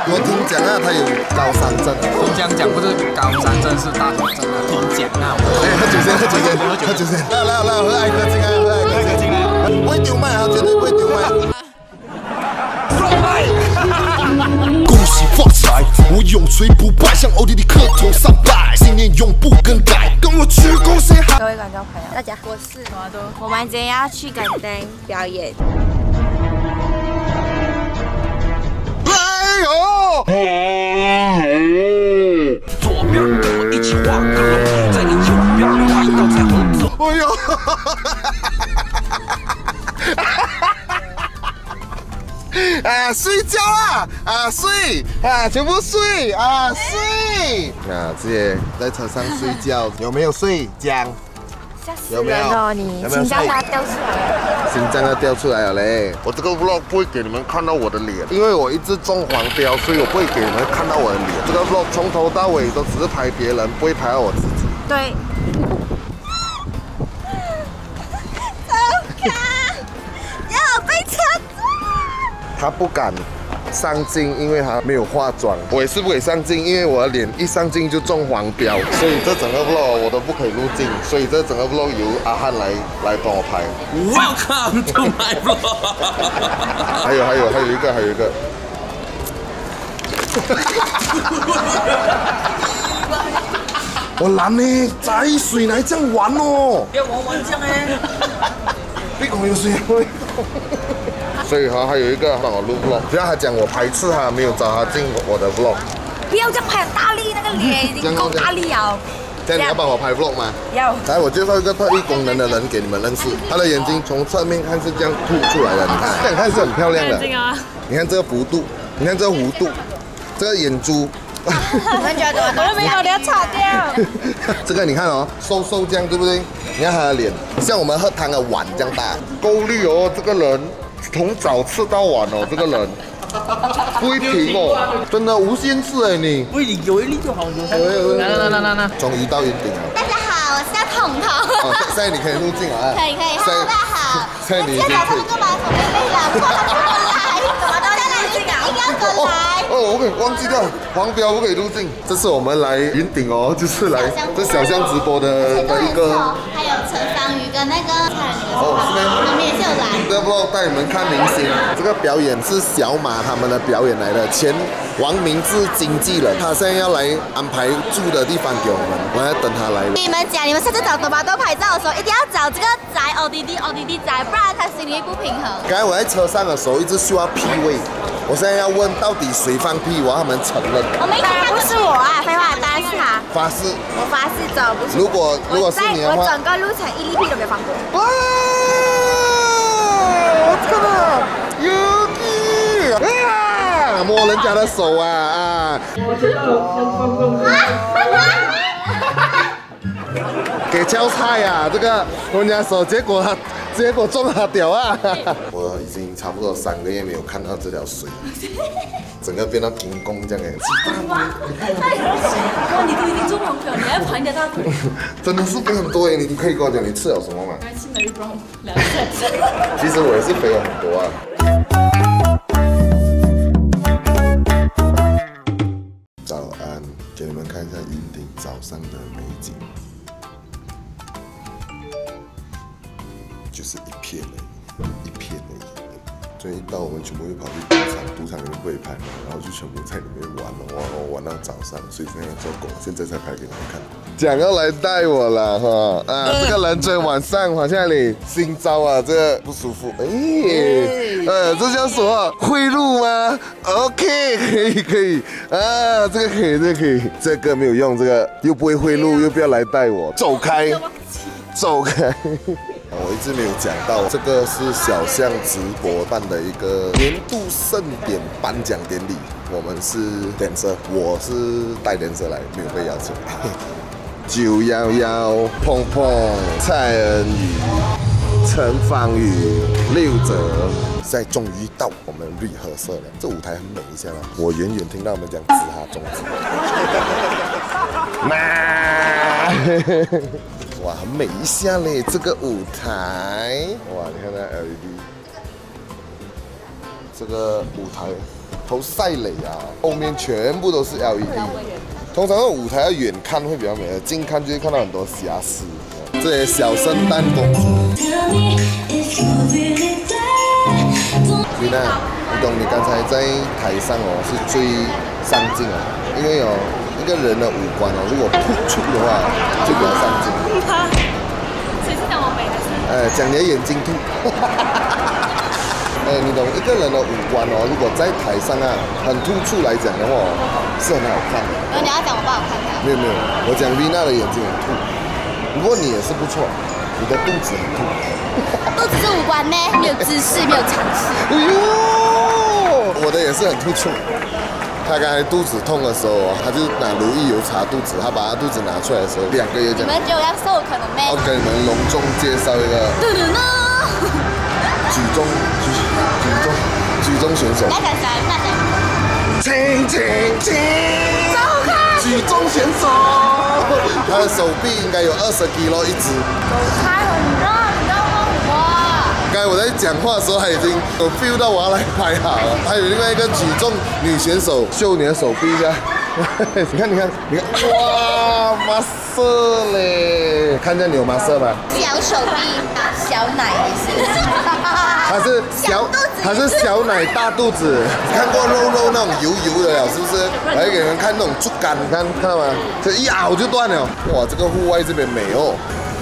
我听讲啊，他有高山症。 听讲不是高山症，是大头症啊。听讲啊。 哎，喝酒先，喝酒先，喝酒先。来，喝爱哥进来，喝爱哥进来。不会丢麦啊，绝对不会丢麦。恭喜发财，我永垂不败，向奥地利磕头上拜，信念永不更改，跟我鞠躬 say hi。 各位观众朋友，大家，我是我们今天要去垦丁表演。 哎呦！ 左边跟我一起画个龙，在你右边画一道彩虹。 哎呦！啊，睡觉啊！啊，睡啊，全部睡啊，睡啊！这些在车上睡觉，有没有睡？讲。 吓死人哦！你心脏要掉出来了， 心脏要掉出来了嘞！我这个 vlog 不会给你们看到我的脸，因为我一直中黄标，所以我不会给你们看到我的脸。这个 vlog 从头到尾都只是拍别人，不会拍到我自己。 对。走开！要被车撞！ 他不敢上镜，因为他没有化妆。我也是不可以上镜，因为我的脸一上镜就中黄标，所以这整个 vlog 我都不可以入镜，所以这整个 vlog 由阿汉来帮我拍。 Welcome to my vlog。 还有一个。我懒呢，在水来这样玩哦。 要玩这样呢？ 你讲有水会。所以还有一个帮我录 vlog， 不要他讲我排斥他，没有找他进我的 vlog。 不要这样拍很大力，那个脸已经够大力了。 这样你要帮我拍 vlog 吗？ 要。 来，我介绍一个特异功能的人给你们认识。他的眼睛从侧面看是这样凸出来的，你看，这样看是很漂亮的。你看这个弧度，你看这个弧度，这个眼珠。 你们觉得我都没有，你要擦掉。 这个你看哦，瘦这样对不对？你看他的脸，像我们喝汤的碗这样大，够力哦，这个人。从早吃到晚哦，这个人不会停哦，真的无限次哎你。 喂，你有一粒就好，来。 终于到云顶了。 大家好，我是叫彤彤。 哦，现在你可以入镜了。 可以。Hello，大家好。 现在你已经可以。 这个马桶没了，过来，怎么都在入镜啊？一定要过来。 我可以忘记掉，黄标不可以入镜。这次我们来云顶哦，就是来这小象直播的一个。 还有陈桑宇跟那个蔡仁的， 是吗？ 他们也是有来。 这个 vlog 带你们看明星，这个表演是小马他们的表演来的，前王明志经纪人，他现在要来安排住的地方给我们，我在等他来。 你们讲，你们下次找多巴多拍照的时候，一定要找这个宅奥迪迪宅，不然他心里不平衡。 刚才我在车上的时候一直需要 P 位，我现在要问到底谁放屁，我要他们承认。 我没当然不是我啊，废话，当然是他。 发誓。 我发誓走，不是。 如果是你的话， 我整个路程一粒屁都没有放过。 哇！我操，Yuki！啊，摸人家的手啊！给交菜呀，这个人家手，结果中他屌啊！我已经差不多3个月没有看到这条水了，整个变到金宫这样哎。 哇，你都已经中黄标，你还要盘人家大腿？ 真的是肥很多哎，你可以跟我讲你吃了什么吗？ 刚吃了一包2次。 其实我也是肥了很多啊。早安，给你们看一下云顶早上的美景。就是一片而已，一片而已。所以一到我们全部又跑去赌场里面跪盘，然后就全部在里面玩到早上，所以现在做狗，现在才拍给你们看。讲要来带我了哈啊！这个人昨天晚上好像你新招啊，这个不舒服。这叫什么贿赂吗 ？OK， 可以啊，这个可以，这个没有用，这个又不会贿赂，又不要来带我，走开。我一直没有讲到，这个是小象直播办的一个年度盛典颁奖典礼，我们是dancer，我是带dancer来，没有被邀请。911、碰碰、蔡恩宇、陈芳宇、6哲，现在终于到我们绿褐色了。这舞台很美一下了，我远远听到我们讲指哈中指。哇，很美一下嘞，这个舞台，哇，你看那 LED， 这个舞台好犀利啊！后面全部都是 LED。通常舞台要远看会比较美，近看就会看到很多瑕疵。这些小圣诞公主。丽娜，你懂你刚才在台上哦是最上镜哦，因为哦一个人的五官哦，如果突出的话就比较上镜。 谁是讲我美还是？ 讲你的眼睛凸。你懂一个人的五官哦，如果在台上啊很突出来讲的话，是很好看的。 然后你要讲我不好看的。 没有，我讲 Vina 的眼睛很凸。不过你也是不错，你的肚子很凸。 肚子是五官咩？没有姿势，没有常识。 哎呦，我的也是很突出。他刚才肚子痛的时候，他就拿如意油擦肚子，他把他肚子拿出来的时候，2个月这样。 你们觉得我要瘦可能咩？ 我给你们隆重介绍一个举重选手。 来看谁？那谁？ 请， 走开！ 举重选手，他的手臂应该有20 kg 一只。 走开，很热，你不要问我。 刚才我在讲话的时候，他已经有 feel 到我要来拍他了。还有另外一个举重女选手，秀你的手臂一下。你看，哇，马色嘞！看见你有马色吗？ 小手臂，小奶也是。 他是小奶大肚子。看过肉那种油的了，是不是？来给你们看那种竹竿，看到吗？这一咬就断了。哇，这个户外这边美哦。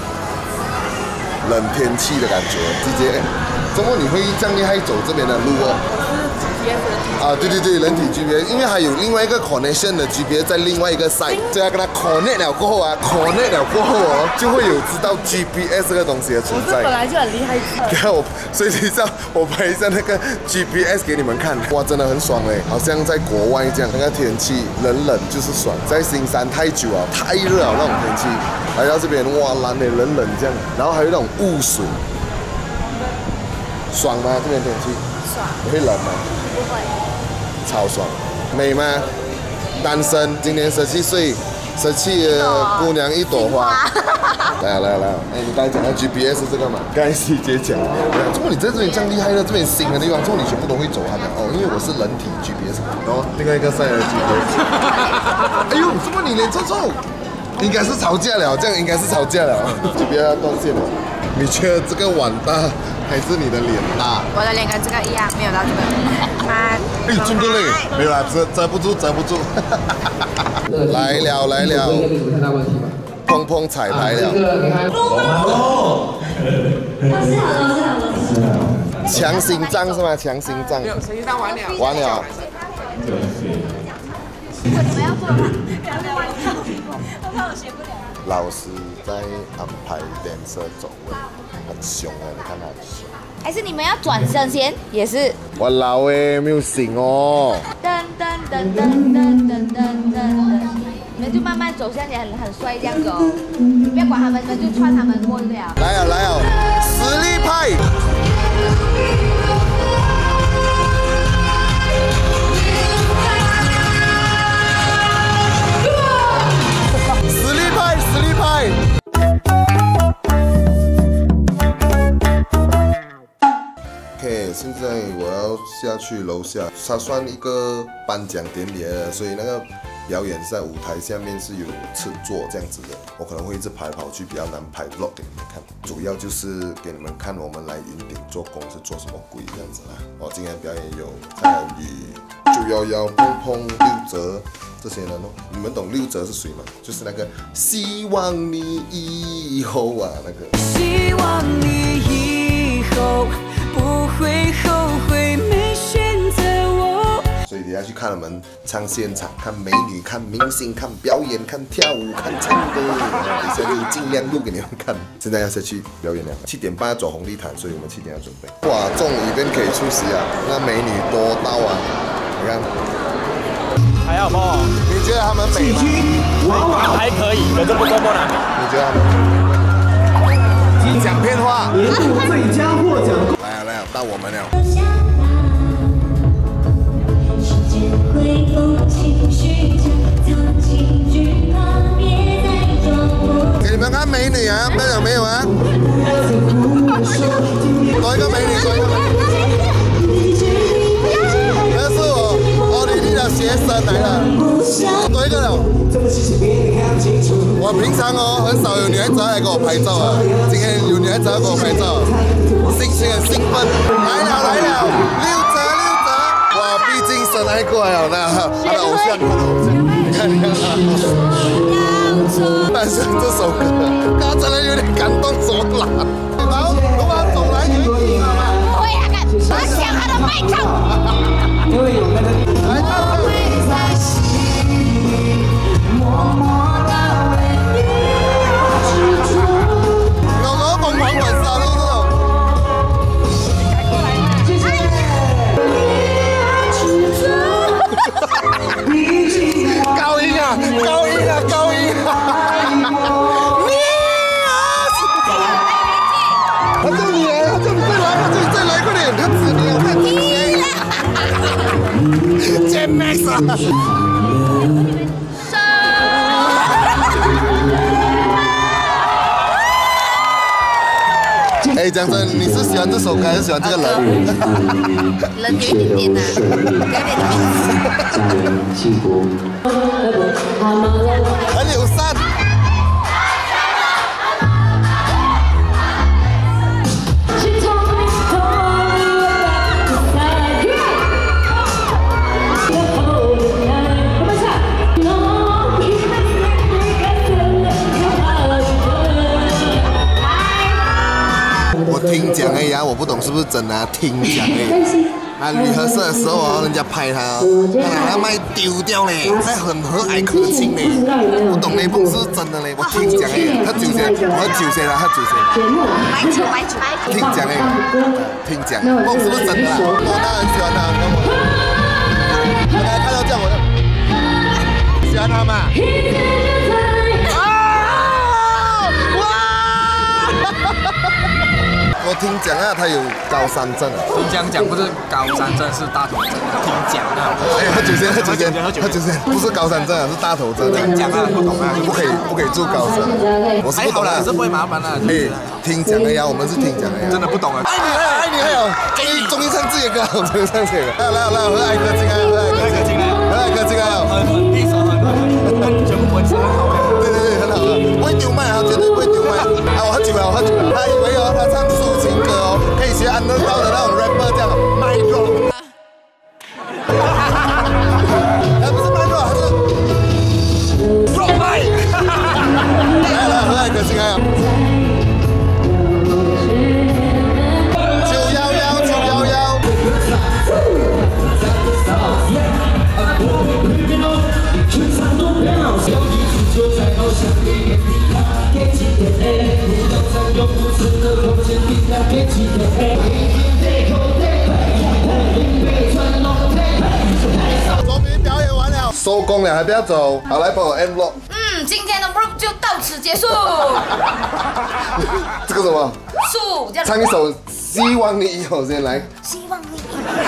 冷天气的感觉，直接。周末你会这样厉害走这边的路哦？啊，对，人体 GPS， 因为还有另外一个 connection 的 GPS 在另外一个 site， 所以要跟它 connect 了过后哦，就会有知道 GPS 这个东西的存在。 我本来就很厉害。 看我，所以等一下我拍一下那个 GPS 给你们看，哇，真的很爽嘞，好像在国外这样，那个天气冷就是爽，在新山太久啊，太热了那种天气，来到这边哇，蓝的冷这样，然后还有那种雾水，爽吗？这边天气？爽。你会冷吗？ 不会。 超爽，美吗？单身，今年17岁，17的姑娘一朵花。来，你刚才讲到 GPS 这个嘛，刚才师姐讲，怎么你在这里这样厉害的，这边新的地方，怎么你全部都会走啊？哦，因为我是人体 GPS， 然后另外一个赛的 GPS。哎呦，怎么你脸臭？应该是吵架了，这样应该是吵架了，就不要断线了。你觉得这个碗大还是你的脸大？ 我的脸跟这个一样，没有到这个。 哎，真的嘞，没有啦，遮不住。来了。碰彩排了。强心脏是吗？强心脏。 强心脏完了。 你们要做吗？我怕我学不了。 老师在安排dancer走位，很凶啊！你看他很凶。 还是你们要转身先？也是。 我老诶，没有醒哦。 噔，你们就慢慢走，像你很帅这样走，不要管他们，你们就穿他们过就了。 来哦，实力派。实力派。OK， 现在我要下去楼下，它算一个颁奖典礼的，所以那个表演是在舞台下面是有吃座这样子的。我可能会一直跑去，比较难拍 vlog 给你们看。主要就是给你们看我们来云顶做工是做什么鬼这样子啦。今天表演有蔡恩宇、911、碰6折。这些人哦，你们懂6折是谁吗？就是那个希望你以后啊，那个。希望你以后不会后悔没选择我。所以等下去看他们唱现场，看美女，看明星，看表演，看跳舞，看唱歌。等下就尽量录给你们看。现在要下去表演了，7点半要走红地毯，所以我们7点要准备。哇，这种event可以出席啊，那美女多到啊，你看。 还好不好？ 你觉得他们美吗？ 还可以，可是不多难。 你觉得他们？讲片话。 年度最佳获奖。 来，到我们了。给你们看美女啊，大家有没有啊？多一个美女，那是我。 神来了，多一个了。我平常很少有女孩子来给我拍照啊，今天有女孩子来给我拍照，心情很兴奋。来了，六折！哇，毕竟神来过来了，他的偶像，你看。但是这首歌，他真的有点感动手软。然后如果他走来，你会听吗？ 会啊，我想他的麦克。 因为有那个，来唱。我疯狂玩杀戮这种。高音啊！他叫你来，再来，快点！他指你，我看你。J Max 啊！哎，讲真，你是喜欢这首歌还是喜欢这个人？ 人有一点点呐，有点幸福。 很友善。我听讲而已啊，我不懂是不是真的啊，听讲而已。啊，旅合社的时候人家拍他他拿他麦丢掉嘞，还很和蔼可亲嘞，不懂那部是不是真的嘞？我听讲而已，他酒仙，我酒仙啊，他酒仙。 白球。 听讲而已，听讲，不懂是不是真的啦？我当然喜欢他，我刚才看到这样，我就喜欢他嘛。我听讲啊，他有高山症啊。 听讲不是高山症，是大头症。听讲啊， 哎，喝酒先，不是高山症啊，是大头症。 听讲啊，不懂啊， 不可以住高山。我是不懂啊， 是不会麻烦的。 哎，听讲的呀，我们是听讲的呀。 真的不懂啊。 爱你还有，终于唱自己的歌，终于唱自己的。来，和蔼可亲啊，和蔼可亲啊， 一首很全部文字很好。 对，很好，不会丢麦啊，绝对不会丢麦。啊，我喝酒了。他以为他唱抒情歌可以学安德道的那种 rapper 这样麦 drop。不是麦 drop， 他是 drop 麦。来，和蔼可亲啊。终于表演完了，收工了还不要走，好来帮我 end vlog。 今天的 vlog 就到此结束。 这个什么？ 树， 唱一首，希望你以后先来。 希望你。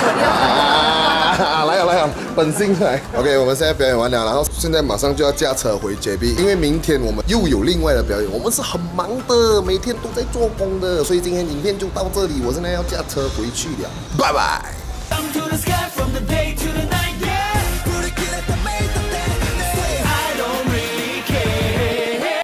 来啊，本性出来。OK， 我们现在表演完了，然后现在马上就要驾车回 JB， 因为明天我们又有另外的表演。我们是很忙的，每天都在做工的，所以今天影片就到这里，我现在要驾车回去了，拜拜。